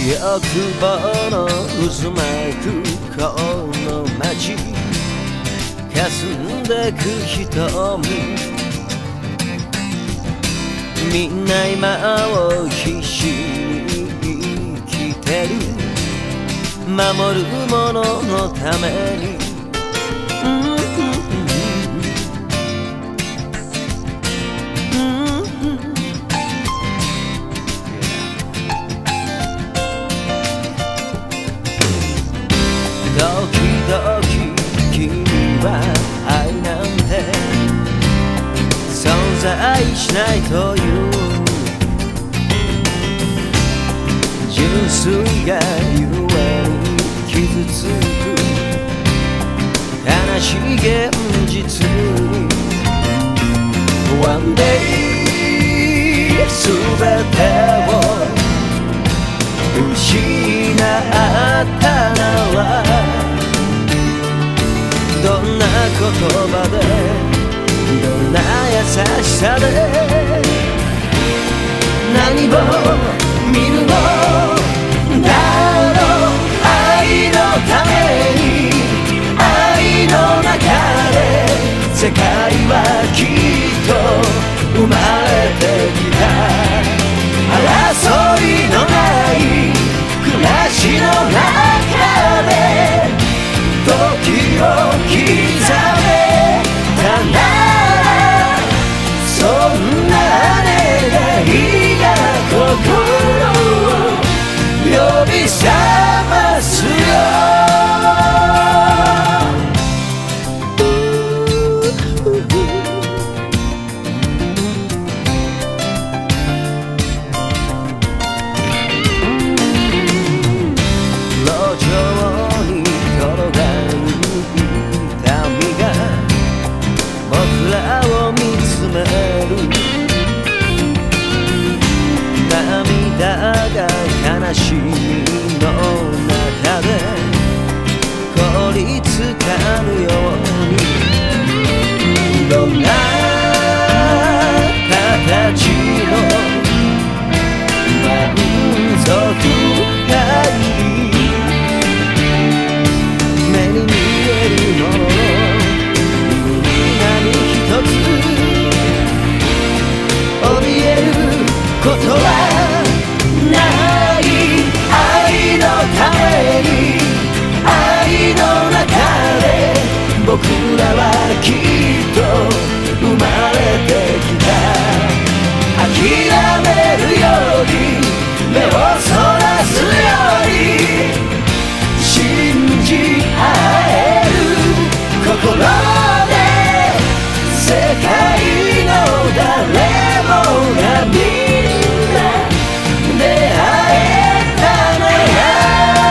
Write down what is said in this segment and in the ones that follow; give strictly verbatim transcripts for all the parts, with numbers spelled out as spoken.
欲望の渦巻くこの街、霞んでく瞳、みんな今を必死に生きてる、守るもののために、うんうん時々君は愛なんて存在しないという純粋がゆえに傷つく悲しい現実に One day 全てを失ったならどんな言葉でどんな優しさで何を見るのだろう、愛のために愛の中で世界はきっと生まれてきた、争いのない暮らしの中で時を刻めたなら、そんな願いが心を呼び覚ますよ。涙が悲しみの中で凍りつかるように、どんな形の満足がいい、目に見えるものの何一つ怯えることはない、愛のために愛の中で僕らはきっと生まれてきた、諦めるより目をそらすより信じ合える心で世界の誰もがみんな出会えたなら、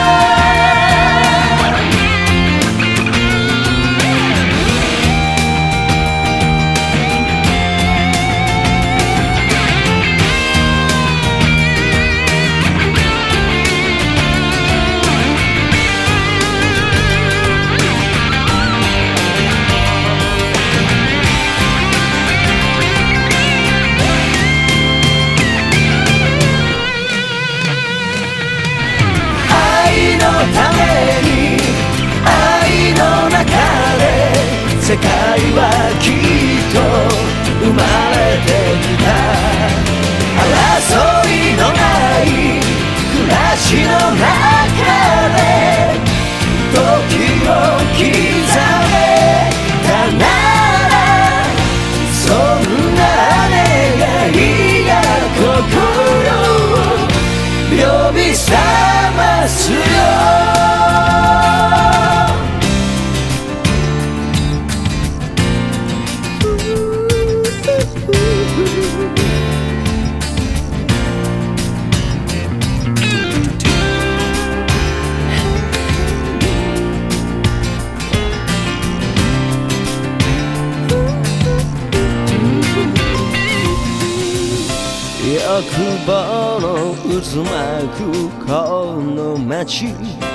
ために愛の中で世界はきっと生まれてきた、争いのない暮らしの中で時を刻めたなら、そんな願いが心を呼び覚ますよ。欲望の渦巻くこの街、